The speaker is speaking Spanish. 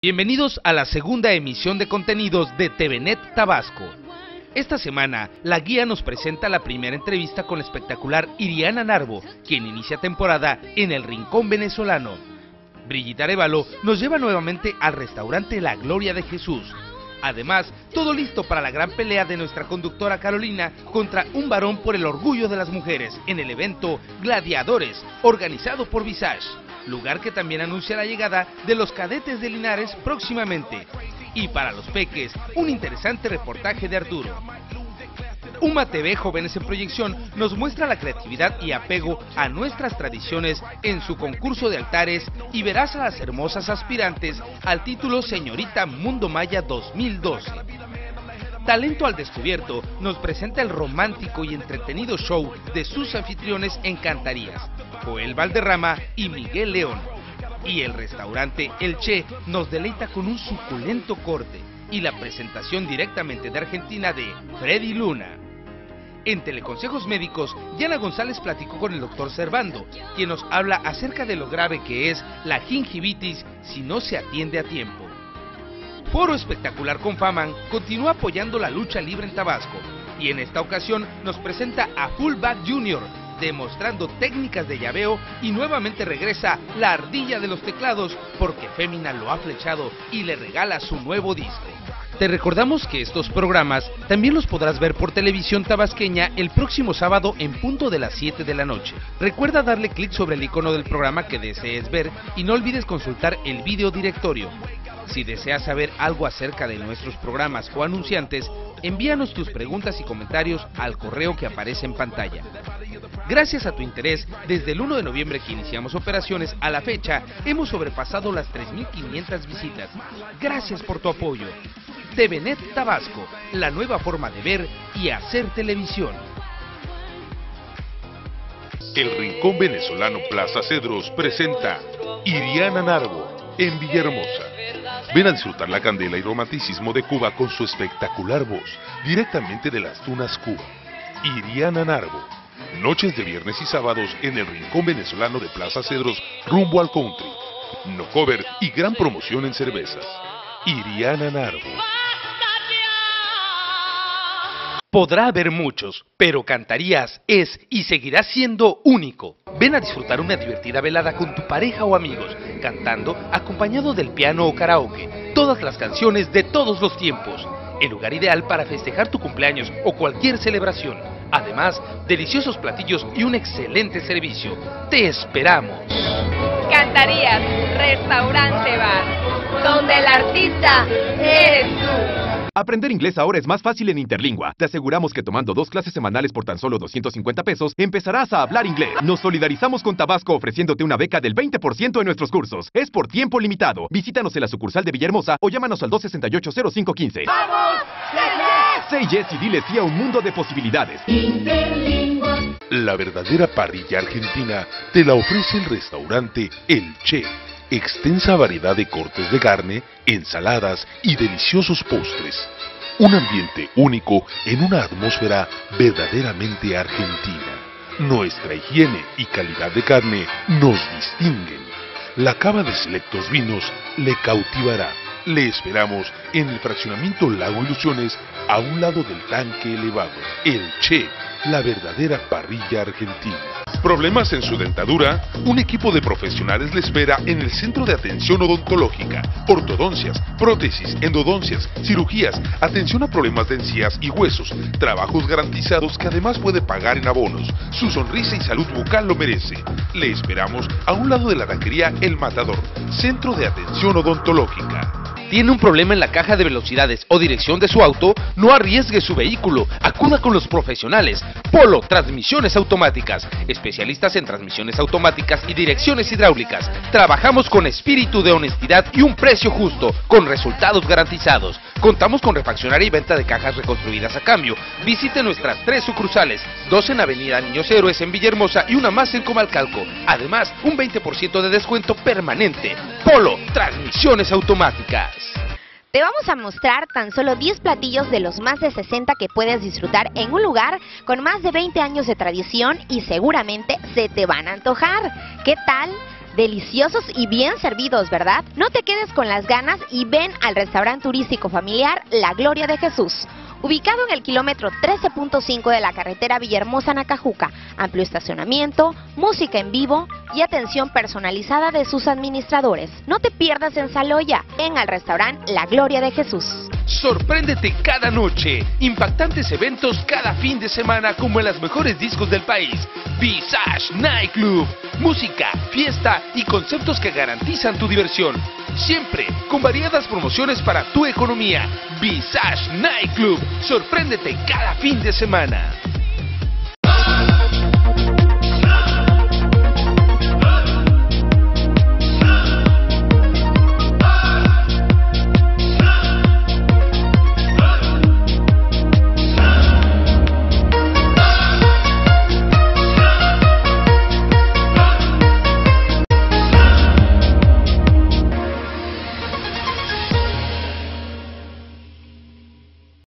Bienvenidos a la segunda emisión de contenidos de TVNet Tabasco. Esta semana, la guía nos presenta la primera entrevista con la espectacular Iriana Narbo, quien inicia temporada en el Rincón Venezolano. Brigitte Arévalo nos lleva nuevamente al restaurante La Gloria de Jesús. Además, todo listo para la gran pelea de nuestra conductora Carolina contra un varón por el orgullo de las mujeres en el evento Gladiadores, organizado por Visage, lugar que también anuncia la llegada de los cadetes de Linares próximamente. Y para los peques, un interesante reportaje de Arturo. UMA TV Jóvenes en Proyección nos muestra la creatividad y apego a nuestras tradiciones en su concurso de altares y verás a las hermosas aspirantes al título Señorita Mundo Maya 2012. Talento al Descubierto nos presenta el romántico y entretenido show de sus anfitriones en Cantarías, Joel Valderrama y Miguel León. Y el restaurante El Che nos deleita con un suculento corte y la presentación directamente de Argentina de Freddy Luna. En Teleconsejos Médicos, Yana González platicó con el doctor Servando, quien nos habla acerca de lo grave que es la gingivitis si no se atiende a tiempo. Foro Espectacular con Faman continúa apoyando la lucha libre en Tabasco, y en esta ocasión nos presenta a Fullback Jr., demostrando técnicas de llaveo, y nuevamente regresa la ardilla de los teclados porque Fémina lo ha flechado y le regala su nuevo disco. Te recordamos que estos programas también los podrás ver por Televisión Tabasqueña el próximo sábado en punto de las 7 de la noche. Recuerda darle clic sobre el icono del programa que desees ver y no olvides consultar el video directorio. Si deseas saber algo acerca de nuestros programas o anunciantes, envíanos tus preguntas y comentarios al correo que aparece en pantalla. Gracias a tu interés, desde el 1 de noviembre que iniciamos operaciones a la fecha, hemos sobrepasado las 3.500 visitas. Gracias por tu apoyo. TVNet Tabasco, la nueva forma de ver y hacer televisión. El Rincón Venezolano Plaza Cedros presenta Iriana Narbo en Villahermosa. Ven a disfrutar la candela y romanticismo de Cuba con su espectacular voz, directamente de las Tunas, Cuba. Iriana Narbo. Noches de viernes y sábados en el Rincón Venezolano de Plaza Cedros rumbo al country. No cover y gran promoción en cervezas. Iriana Narbo. Podrá haber muchos, pero Cantarías es y seguirá siendo único. Ven a disfrutar una divertida velada con tu pareja o amigos, cantando acompañado del piano o karaoke, todas las canciones de todos los tiempos. El lugar ideal para festejar tu cumpleaños o cualquier celebración. Además, deliciosos platillos y un excelente servicio. ¡Te esperamos! Cantarías, restaurante bar, donde el artista eres tú. Aprender inglés ahora es más fácil en Interlingua. Te aseguramos que tomando 2 clases semanales por tan solo 250 pesos, empezarás a hablar inglés. Nos solidarizamos con Tabasco ofreciéndote una beca del 20% en nuestros cursos. Es por tiempo limitado. Visítanos en la sucursal de Villahermosa o llámanos al 268-0515. ¡Vamos! Say yes y dile sí a un mundo de posibilidades. Interlingua. La verdadera parrilla argentina te la ofrece el restaurante El Che. Extensa variedad de cortes de carne, ensaladas y deliciosos postres. Un ambiente único en una atmósfera verdaderamente argentina. Nuestra higiene y calidad de carne nos distinguen. La cava de selectos vinos le cautivará. Le esperamos en el fraccionamiento Lago Ilusiones, a un lado del tanque elevado. El Che, la verdadera parrilla argentina. ¿Problemas en su dentadura? Un equipo de profesionales le espera en el Centro de Atención Odontológica. Ortodoncias, prótesis, endodoncias, cirugías, atención a problemas de encías y huesos, trabajos garantizados que además puede pagar en abonos. Su sonrisa y salud bucal lo merece. Le esperamos a un lado de la taquería El Matador, Centro de Atención Odontológica. ¿Tiene un problema en la caja de velocidades o dirección de su auto? No arriesgue su vehículo, acuda con los profesionales. Polo Transmisiones Automáticas, especialistas en transmisiones automáticas y direcciones hidráulicas. Trabajamos con espíritu de honestidad y un precio justo, con resultados garantizados. Contamos con refaccionaria y venta de cajas reconstruidas a cambio. Visite nuestras 3 sucursales, 2 en Avenida Niños Héroes en Villahermosa y una más en Comalcalco. Además, un 20% de descuento permanente. Polo Transmisiones Automáticas. Te vamos a mostrar tan solo 10 platillos de los más de 60 que puedes disfrutar en un lugar con más de 20 años de tradición y seguramente se te van a antojar. ¿Qué tal? Deliciosos y bien servidos, ¿verdad? No te quedes con las ganas y ven al restaurante turístico familiar La Gloria de Jesús. Ubicado en el kilómetro 13.5 de la carretera Villahermosa-Nacajuca, amplio estacionamiento, música en vivo y atención personalizada de sus administradores. No te pierdas en Saloya, ven al restaurante La Gloria de Jesús. Sorpréndete cada noche, impactantes eventos cada fin de semana como en las mejores discos del país. Visage Nightclub, música, fiesta y conceptos que garantizan tu diversión. Siempre con variadas promociones para tu economía. Visage Nightclub, sorpréndete cada fin de semana.